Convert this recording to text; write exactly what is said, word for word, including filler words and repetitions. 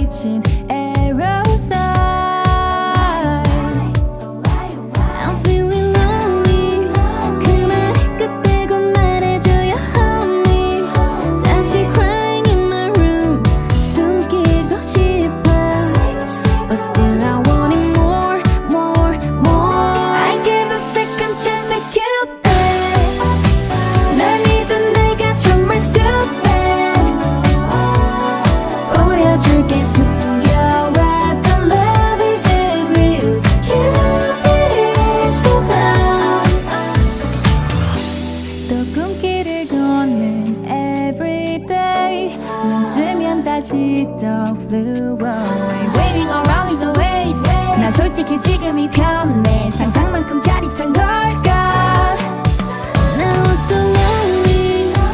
비친 aerosol. I'm feeling lonely. 그 말을 끝대고 말해줘요 honey. 다시 crying in my room. 숨기고 싶어. But still I want it more, more, more. I give a second chance to Cupid. 날 믿은 내가 정말 stupid. 보여줄게 숨겨왔던 love isn't real. Cupid is so dumb. 또 꿈길을 걷는 everyday. 눈 뜨면 다시 또 flew away. Waiting around is the ways. 나 솔직히 지금이 편해. 상상만큼 짜릿한 걸.